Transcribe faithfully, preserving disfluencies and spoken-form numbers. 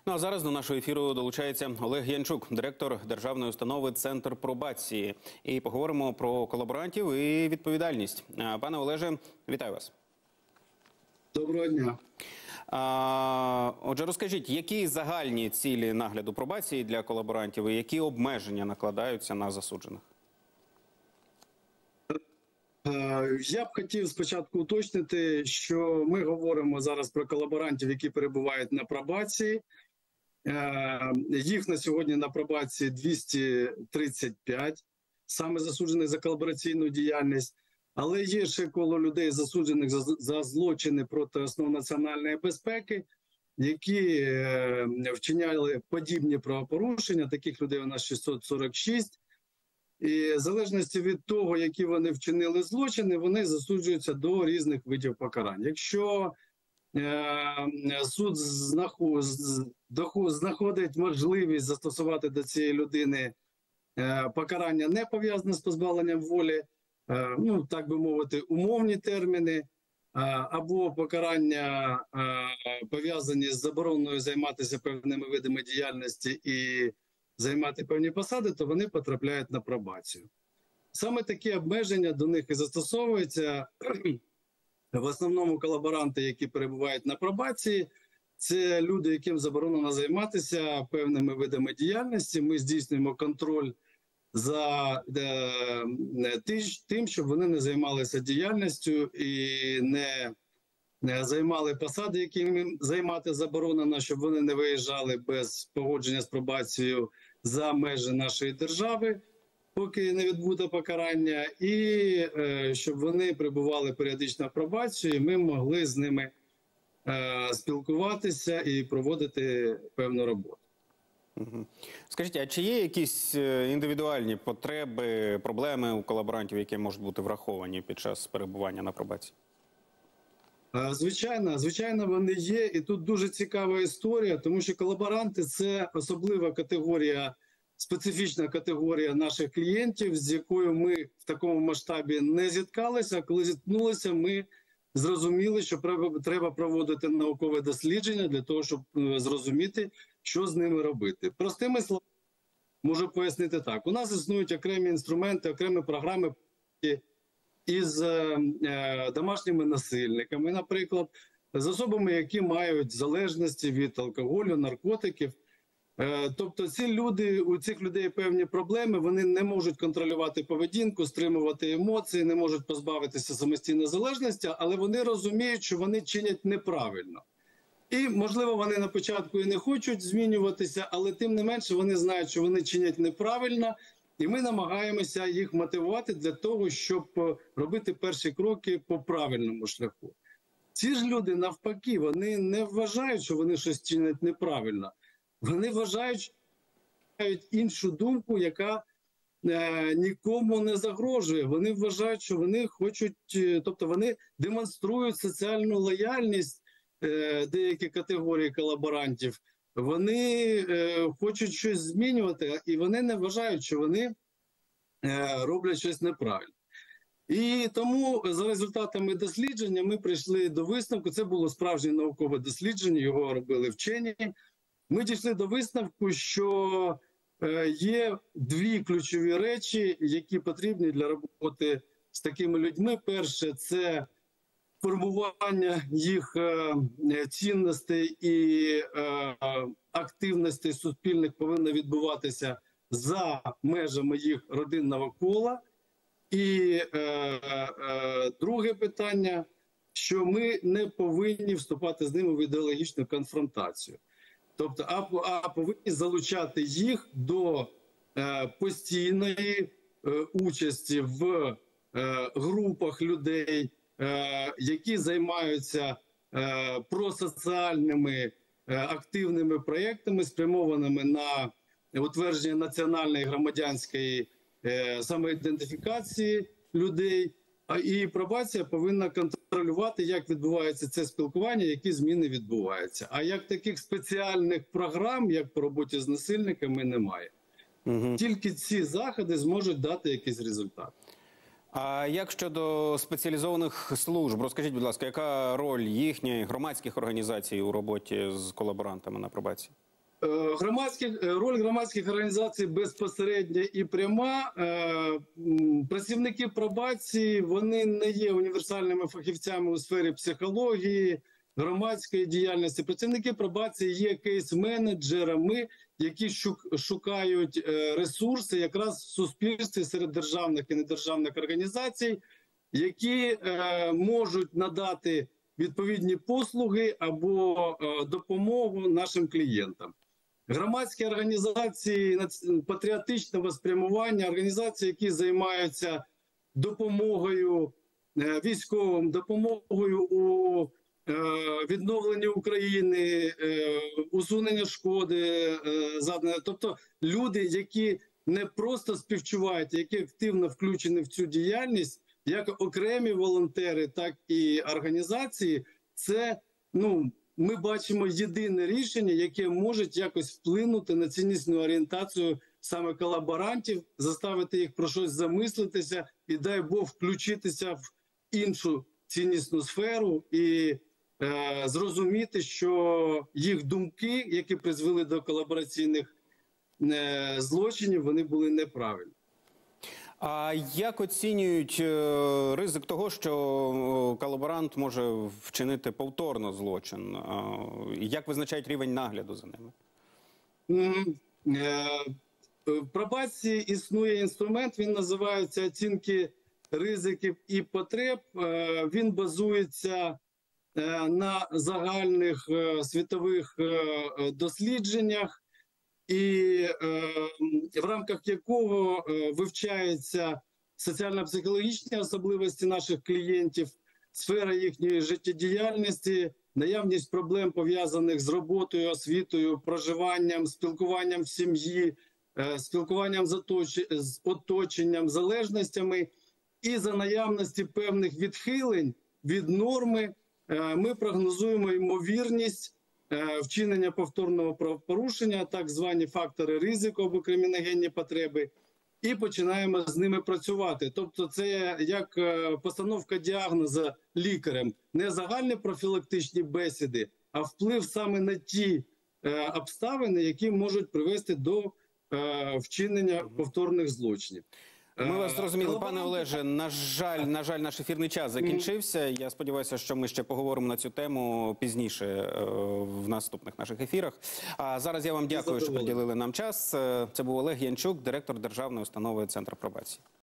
Ну а зараз до нашого ефіру долучається Олег Янчук, директор державної установи «Центр пробації». І поговоримо про колаборантів і відповідальність. Пане Олеже, вітаю вас. Доброго дня. А, отже, розкажіть, які загальні цілі нагляду пробації для колаборантів і які обмеження накладаються на засуджених? Я б хотів спочатку уточнити, що ми говоримо зараз про колаборантів, які перебувають на пробації. Їх на сьогодні на пробації двісті тридцять п'ять, саме засуджених за колабораційну діяльність. Але є ще коло людей, засуджених за, за злочини проти основ національної безпеки, які е, вчиняли подібні правопорушення. Таких людей у нас шістсот сорок шість. І в залежності від того, які вони вчинили злочини, вони засуджуються до різних видів покарань. Якщо е, суд знаход, знаходить можливість застосувати до цієї людини е, покарання не пов'язане з позбавленням волі, е, ну, так би мовити, умовні терміни, е, або покарання е, пов'язані з забороною займатися певними видами діяльності і займати певні посади, то вони потрапляють на пробацію. Саме такі обмеження до них і застосовуються. В основному колаборанти, які перебувають на пробації, це люди, яким заборонено займатися певними видами діяльності. Ми здійснюємо контроль за е, тим, щоб вони не займалися діяльністю і не займали посади, які їм займати заборонено, щоб вони не виїжджали без погодження з пробацією за межі нашої держави, поки не відбуде покарання, і е, щоб вони прибували періодично в пробацію, і ми могли з ними е, спілкуватися і проводити певну роботу. Скажіть, а чи є якісь індивідуальні потреби, проблеми у колаборантів, які можуть бути враховані під час перебування на пробації? Звичайно, звичайно, вони є. І тут дуже цікава історія, тому що колаборанти – це особлива категорія, специфічна категорія наших клієнтів, з якою ми в такому масштабі не зіткалися. Коли зіткнулися, ми зрозуміли, що треба проводити наукове дослідження для того, щоб зрозуміти, що з ними робити. Простими словами, можу пояснити так. У нас існують окремі інструменти, окремі програми із е, домашніми насильниками, наприклад, з особами, які мають залежності від алкоголю, наркотиків. Е, тобто ці люди, у цих людей певні проблеми, вони не можуть контролювати поведінку, стримувати емоції, не можуть позбавитися самостійної залежності, але вони розуміють, що вони чинять неправильно. І, можливо, вони на початку і не хочуть змінюватися, але тим не менше вони знають, що вони чинять неправильно, і ми намагаємося їх мотивувати для того, щоб робити перші кроки по правильному шляху. Ці ж люди, навпаки, вони не вважають, що вони щось чинять неправильно. Вони вважають, що мають іншу думку, яка е, нікому не загрожує. Вони вважають, що вони хочуть, тобто вони демонструють соціальну лояльність, е, деякі категорії колаборантів. Вони е, хочуть щось змінювати, і вони не вважають, що вони е, роблять щось неправильно. І тому за результатами дослідження ми прийшли до висновку, це було справжнє наукове дослідження, його робили вчені. Ми дійшли до висновку, що е, є дві ключові речі, які потрібні для роботи з такими людьми. Перше – це формування їх е, цінностей і е, активностей суспільних повинно відбуватися за межами їх родинного кола. І е, е, друге питання, що ми не повинні вступати з ними в ідеологічну конфронтацію. Тобто, а, а повинні залучати їх до е, постійної е, участі в е, групах людей, які займаються е, просоціальними е, активними проєктами, спрямованими на утвердження національної громадянської е, самоідентифікації людей. А і пробація повинна контролювати, як відбувається це спілкування, які зміни відбуваються. А як таких спеціальних програм, як по роботі з насильниками, немає. Угу. Тільки ці заходи зможуть дати якийсь результат. А як щодо спеціалізованих служб? Розкажіть, будь ласка, яка роль їхньої громадських організацій у роботі з колаборантами на пробації? Е, Громадських, е, роль громадських організацій безпосередня і пряма. Е, м, Працівники пробації, вони не є універсальними фахівцями у сфері психології, громадської діяльності. Працівники пробації є кейс-менеджерами, які шук- шукають е, ресурси якраз в суспільстві серед державних і недержавних організацій, які е, можуть надати відповідні послуги або е, допомогу нашим клієнтам. Громадські організації нац- патріотичного спрямування, організації, які займаються допомогою е, військовим, допомогою у е, відновленні України, е, усунення шкоди е, завданої. Тобто люди, які не просто співчувають, які активно включені в цю діяльність, як окремі волонтери, так і організації, це, ну, ми бачимо єдине рішення, яке може якось вплинути на ціннісну орієнтацію саме колаборантів, заставити їх про щось замислитися і, дай Бог, включитися в іншу ціннісну сферу і е, зрозуміти, що їх думки, які призвели до колабораційних е, злочинів, вони були неправильні. А як оцінюють е, ризик того, що е, колаборант може вчинити повторно злочин? Е, Як визначають рівень нагляду за ними? М, е, В пробації існує інструмент, він називається оцінки ризиків і потреб. Е, Він базується е, на загальних е, світових е, дослідженнях, і е, в рамках якого е, вивчаються соціально-психологічні особливості наших клієнтів, сфера їхньої життєдіяльності, наявність проблем, пов'язаних з роботою, освітою, проживанням, спілкуванням в сім'ї, е, спілкуванням з, оточ... з оточенням, залежностями. І за наявності певних відхилень від норми е, ми прогнозуємо ймовірність е, вчинення повторного правопорушення, так звані фактори ризику або криміногенні потреби, і починаємо з ними працювати. Тобто це як е, постановка діагнозу лікарем, не загальні профілактичні бесіди, а вплив саме на ті е, обставини, які можуть привести до е, вчинення повторних злочинів. Ми вас зрозуміли, пане Олеже. На жаль, на жаль, наш ефірний час закінчився. Я сподіваюся, що ми ще поговоримо на цю тему пізніше е, в наступних наших ефірах. А зараз я вам дякую, що приділили нам час. Це був Олег Янчук, директор державної установи «Центр пробації».